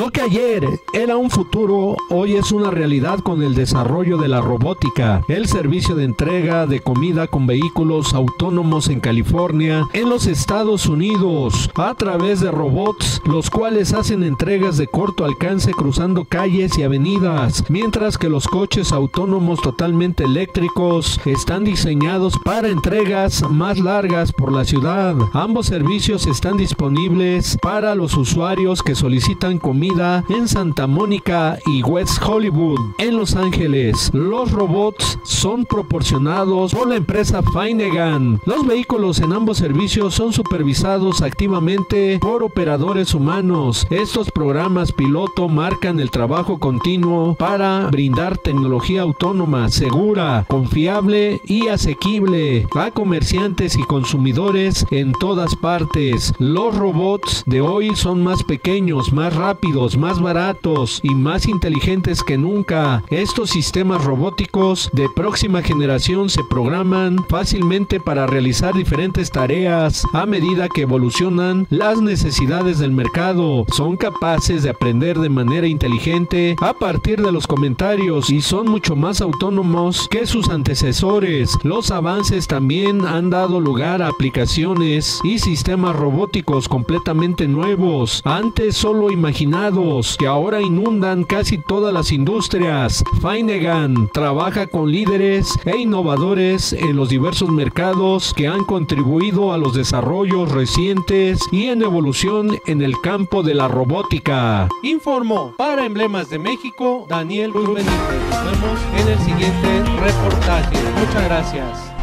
Lo que ayer era un futuro, hoy es una realidad con el desarrollo de la robótica, el servicio de entrega de comida con vehículos autónomos en California, en los Estados Unidos, a través de robots, los cuales hacen entregas de corto alcance cruzando calles y avenidas, mientras que los coches autónomos totalmente eléctricos están diseñados para entregas más largas por la ciudad. Ambos servicios están disponibles para los usuarios que solicitan comida en Santa Mónica y West Hollywood, en Los Ángeles. Los robots son proporcionados por la empresa Finegan. Los vehículos en ambos servicios son supervisados activamente por operadores humanos. Estos programas piloto marcan el trabajo continuo para brindar tecnología autónoma, segura, confiable y asequible a comerciantes y consumidores en todas partes. Los robots de hoy son más pequeños, más rápidos, más baratos y más inteligentes que nunca. Estos sistemas robóticos de próxima generación se programan fácilmente para realizar diferentes tareas a medida que evolucionan las necesidades del mercado. Son capaces de aprender de manera inteligente a partir de los comentarios y son mucho más autónomos que sus antecesores. Los avances también han dado lugar a aplicaciones y sistemas robóticos completamente nuevos, antes solo imaginados, que ahora inundan casi todas las industrias. Finegan trabaja con líderes e innovadores en los diversos mercados que han contribuido a los desarrollos recientes y en evolución en el campo de la robótica. Informó para Emblemas de México Daniel Cruz Benítez. Nos vemos en el siguiente reportaje. Muchas gracias.